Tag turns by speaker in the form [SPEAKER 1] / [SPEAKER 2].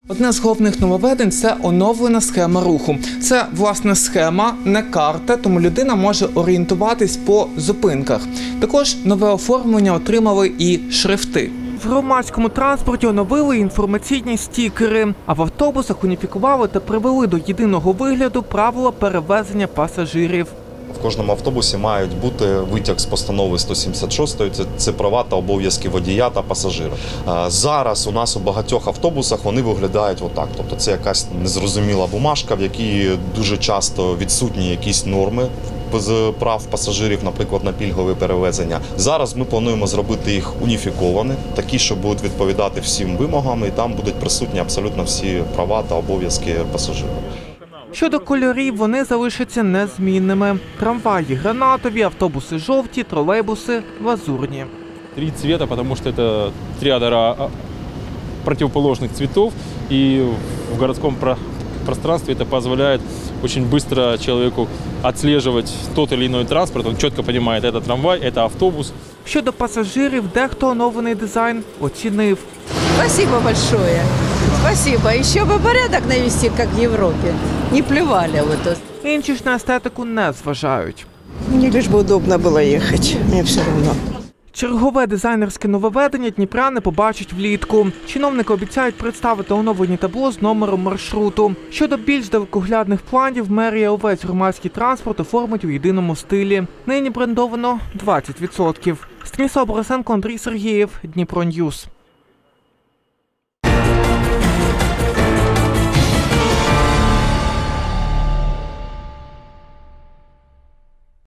[SPEAKER 1] Одне з головних нововведень – це оновлена схема руху. Це, власне, схема, не карта, тому людина може орієнтуватись по зупинках. Також нове оформлення отримали і шрифти. В громадському транспорті оновили інформаційні стікери, а в автобусах уніфікували та привели до єдиного вигляду правила перевезення пасажирів.
[SPEAKER 2] В кожному автобусі мають бути витяг з постанови 176, це права та обов'язки водія та пасажира. Зараз у нас у багатьох автобусах вони виглядають отак. Тобто це якась незрозуміла бумажка, в якій дуже часто відсутні якісь норми з прав пасажирів, наприклад, на пільгове перевезення. Зараз ми плануємо зробити їх уніфіковані, такі, що будуть відповідати всім вимогам, і там будуть присутні абсолютно всі права та обов'язки пасажирів.
[SPEAKER 1] Щодо кольорів, вони залишаться незмінними. Трамваї – гранатові, автобуси – жовті, тролейбуси – лазурні.
[SPEAKER 3] 3 цвета, потому что это триада противоположных цветов, и в городском пространстве это позволяет очень быстро человеку отслеживать тот или иной транспорт, он четко понимает, это трамвай, это автобус.
[SPEAKER 1] Щодо пасажирів, дехто оновлений дизайн оцінив.
[SPEAKER 4] Спасибо большое. Спасибо. Еще бы порядок навести, как в Европе. Не плевали вот.
[SPEAKER 1] Інші ж на естетику не зважають.
[SPEAKER 5] Мне лишь бы удобно было ехать, мне все равно.
[SPEAKER 1] Чергове дизайнерське нововведення дніпряни побачать влітку. Чиновники обіцяють представити оновлені табло з номером маршруту. Щодо більш далекоглядних планів, мерія увесь громадський транспорт оформить у єдиному стилі. Нині брендовано 20%. Станіслав Борисенко, Андрій Сергієв, Дніпро Ньюс.